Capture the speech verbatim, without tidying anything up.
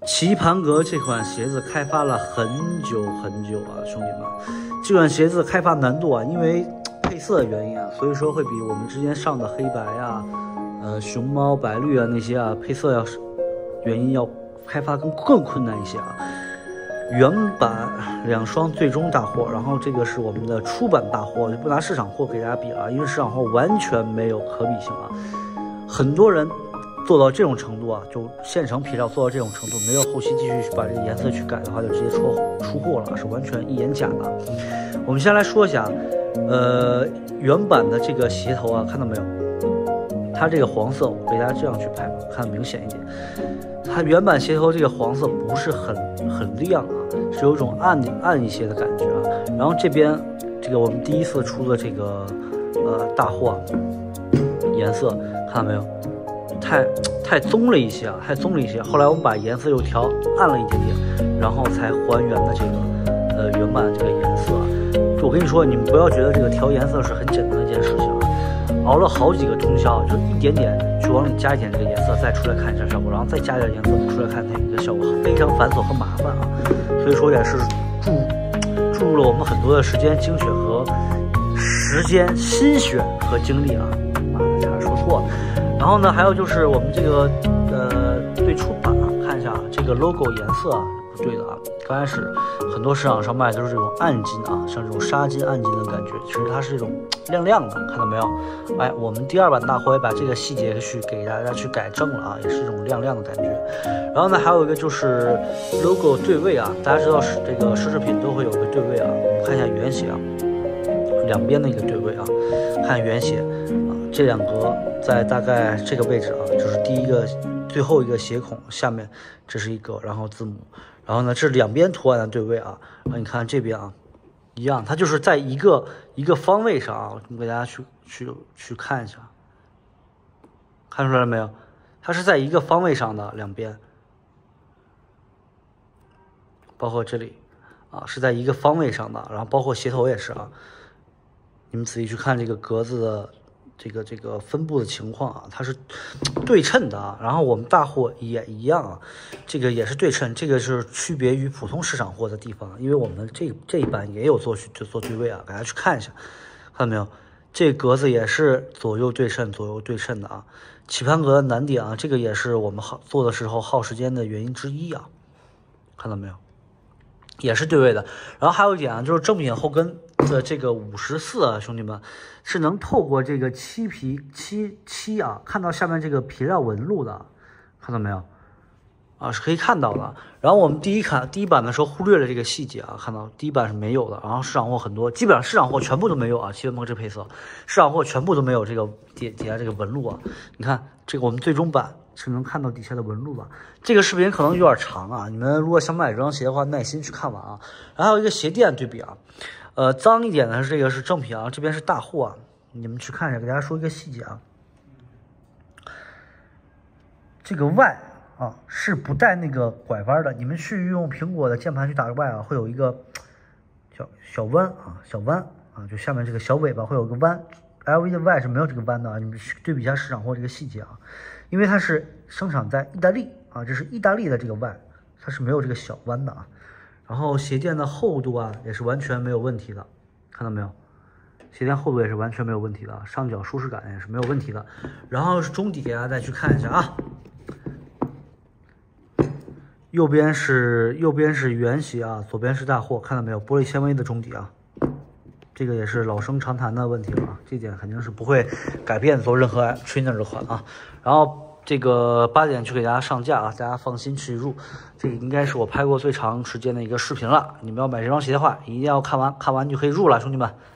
棋盘格这款鞋子开发了很久很久啊，兄弟们，这款鞋子开发难度啊，因为配色的原因啊，所以说会比我们之前上的黑白啊、呃熊猫、白绿啊那些啊配色要原因要开发更更困难一些啊。原版两双最终大货，然后这个是我们的出版大货，就不拿市场货给大家比了，因为市场货完全没有可比性啊。很多人做到这种程度啊，就现成皮料做到这种程度，没有后期继续把这个颜色去改的话，就直接出出货了，是完全一眼假的。我们先来说一下，呃，原版的这个鞋头啊，看到没有？它这个黄色，我给大家这样去拍吧，看明显一点。它原版鞋头这个黄色不是很很亮啊，是有一种暗暗一些的感觉啊。然后这边这个我们第一次出的这个呃大货、啊、颜色，看到没有？太太棕了一些啊，太棕了一些。后来我们把颜色又调暗了一点点，然后才还原的这个呃原版这个颜色啊。我跟你说，你们不要觉得这个调颜色是很简单的一件事情啊，熬了好几个通宵，就一点点去往里加一点这个颜色，再出来看一下效果，然后再加一点颜色出来看它一个效果，非常繁琐和麻烦啊。所以说也是注注入了我们很多的时间、精血和时间、心血和精力啊。啊，差点说错了。然后呢，还有就是我们这个呃对出版啊，看一下这个 logo 颜色啊不对的啊。刚开始很多市场上卖的都是这种暗金啊，像这种纱金、暗金的感觉，其实它是这种亮亮的，看到没有？哎，我们第二版大货也把这个细节去给大家去改正了啊，也是这种亮亮的感觉。然后呢，还有一个就是 logo 对位啊，大家知道是这个奢侈品都会有个对位啊，我们看一下原鞋啊，两边的一个对位啊，看原鞋啊，这两格在大概这个位置啊，就是第一个最后一个鞋孔下面，这是一个，然后字母，然后呢，这是两边图案的对位啊。然后你看这边啊，一样，它就是在一个一个方位上啊，我给大家去去去看一下，看出来了没有？它是在一个方位上的两边，包括这里啊，是在一个方位上的，然后包括鞋头也是啊。你们仔细去看这个格子的这个这个分布的情况啊，它是对称的啊。然后我们大货也一样啊，这个也是对称，这个是区别于普通市场货的地方，因为我们这这一版也有做就做对位啊，大家去看一下，看到没有？这格子也是左右对称，左右对称的啊。棋盘格的难点啊，这个也是我们耗做的时候耗时间的原因之一啊，看到没有？也是对位的。然后还有一点啊，就是正品后跟的这个五十四啊，兄弟们是能透过这个漆皮漆漆啊，看到下面这个皮料纹路的，看到没有？啊，是可以看到的。然后我们第一看第一版的时候忽略了这个细节啊，看到第一版是没有的。然后市场货很多，基本上市场货全部都没有啊。七分膜这配色，市场货全部都没有这个底底下这个纹路啊。你看这个我们最终版是能看到底下的纹路的。这个视频可能有点长啊，你们如果想买这双鞋的话，耐心去看完啊。然后还有一个鞋垫对比啊，呃，脏一点的是这个是正品啊，这边是大货啊。你们去看一下，给大家说一个细节啊，这个 Y。啊，是不带那个拐弯的。你们去用苹果的键盘去打个 Y 啊，会有一个小小弯啊，小弯啊，就下面这个小尾巴会有个弯。L V 的 Y 是没有这个弯的啊。你们对比一下市场货这个细节啊，因为它是生产在意大利啊，这是意大利的这个 Y， 它是没有这个小弯的啊。然后鞋垫的厚度啊，也是完全没有问题的，看到没有？鞋垫厚度也是完全没有问题的，上脚舒适感也是没有问题的。然后是中底，给大家再去看一下啊。右边是右边是原鞋啊，左边是大货，看到没有？玻璃纤维的中底啊，这个也是老生常谈的问题了啊，这点肯定是不会改变做任何 trainer 的款啊。然后这个八点去给大家上架啊，大家放心去入。这个应该是我拍过最长时间的一个视频了。你们要买这双鞋的话，一定要看完，看完就可以入了，兄弟们。